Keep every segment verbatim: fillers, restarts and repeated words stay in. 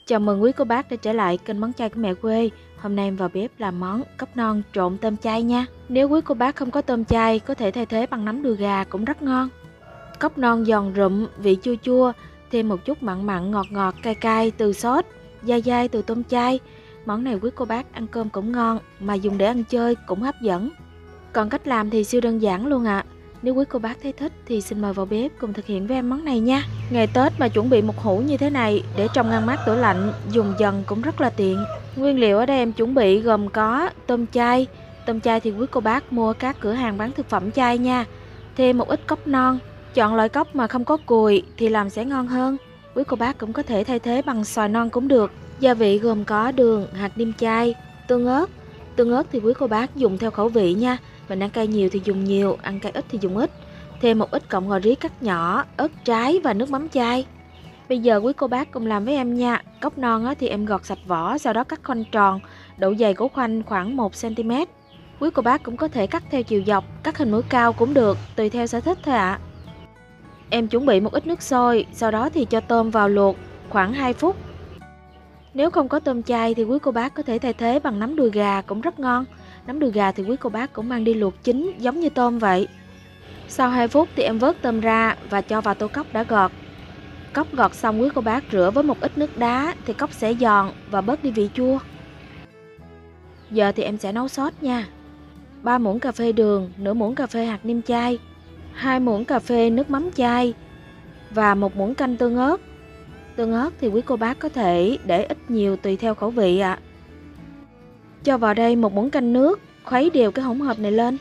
Chào mừng quý cô bác đã trở lại kênh Món Chay của Mẹ Quê. Hôm nay em vào bếp làm món cóc non trộn tôm chay nha. Nếu quý cô bác không có tôm chay, có thể thay thế bằng nấm đùi gà cũng rất ngon. Cóc non giòn rụm, vị chua chua, thêm một chút mặn mặn ngọt ngọt cay cay từ sốt, dai dai từ tôm chay. Món này quý cô bác ăn cơm cũng ngon, mà dùng để ăn chơi cũng hấp dẫn. Còn cách làm thì siêu đơn giản luôn ạ. À. Nếu quý cô bác thấy thích thì xin mời vào bếp cùng thực hiện với em món này nha. Ngày Tết mà chuẩn bị một hũ như thế này để trong ngăn mát tủ lạnh, dùng dần cũng rất là tiện. Nguyên liệu ở đây em chuẩn bị gồm có tôm chay. Tôm chay thì quý cô bác mua các cửa hàng bán thực phẩm chay nha. Thêm một ít cóc non. Chọn loại cóc mà không có cùi thì làm sẽ ngon hơn. Quý cô bác cũng có thể thay thế bằng xoài non cũng được. Gia vị gồm có đường, hạt nêm chay, tương ớt. Tương ớt thì quý cô bác dùng theo khẩu vị nha. Mình ăn cay nhiều thì dùng nhiều, ăn cay ít thì dùng ít. Thêm một ít cọng ngò rí cắt nhỏ, ớt trái và nước mắm chay. Bây giờ quý cô bác cùng làm với em nha. Cóc non thì em gọt sạch vỏ, sau đó cắt khoanh tròn. Độ dày của khoanh khoảng một xăng ti mét. Quý cô bác cũng có thể cắt theo chiều dọc, cắt hình mũi cao cũng được, tùy theo sở thích thôi ạ. À. Em chuẩn bị một ít nước sôi, sau đó thì cho tôm vào luộc khoảng hai phút. Nếu không có tôm chay thì quý cô bác có thể thay thế bằng nấm đùi gà cũng rất ngon. Nấm đùi gà thì quý cô bác cũng mang đi luộc chín giống như tôm vậy. Sau hai phút thì em vớt tôm ra và cho vào tô cóc đã gọt. Cóc gọt xong quý cô bác rửa với một ít nước đá thì cóc sẽ giòn và bớt đi vị chua. Giờ thì em sẽ nấu sốt nha. ba muỗng cà phê đường, nửa muỗng cà phê hạt nêm chay, hai muỗng cà phê nước mắm chay và một muỗng canh tương ớt. Tương ớt thì quý cô bác có thể để ít nhiều tùy theo khẩu vị ạ. À. Cho vào đây một muỗng canh nước, khuấy đều cái hỗn hợp này lên.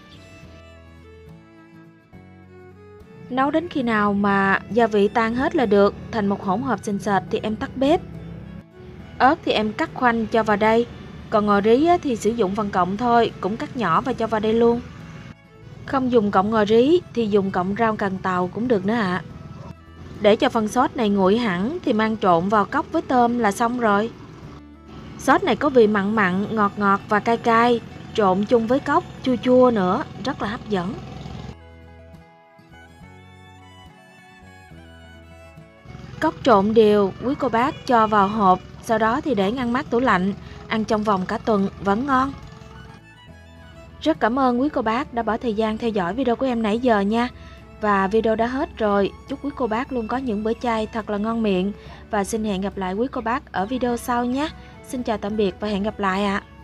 Nấu đến khi nào mà gia vị tan hết là được, thành một hỗn hợp sền sệt thì em tắt bếp. Ớt thì em cắt khoanh cho vào đây, còn ngò rí thì sử dụng phần cọng thôi, cũng cắt nhỏ và cho vào đây luôn. Không dùng cọng ngò rí thì dùng cọng rau cần tàu cũng được nữa ạ. À. Để cho phần sốt này nguội hẳn thì mang trộn vào cóc với tôm là xong rồi. Sốt này có vị mặn mặn, ngọt ngọt và cay cay, trộn chung với cóc, chua chua nữa, rất là hấp dẫn. Cóc trộn đều, quý cô bác cho vào hộp, sau đó thì để ngăn mát tủ lạnh, ăn trong vòng cả tuần vẫn ngon. Rất cảm ơn quý cô bác đã bỏ thời gian theo dõi video của em nãy giờ nha. Và video đã hết rồi, chúc quý cô bác luôn có những bữa chay thật là ngon miệng. Và xin hẹn gặp lại quý cô bác ở video sau nhé. Xin chào tạm biệt và hẹn gặp lại ạ. À.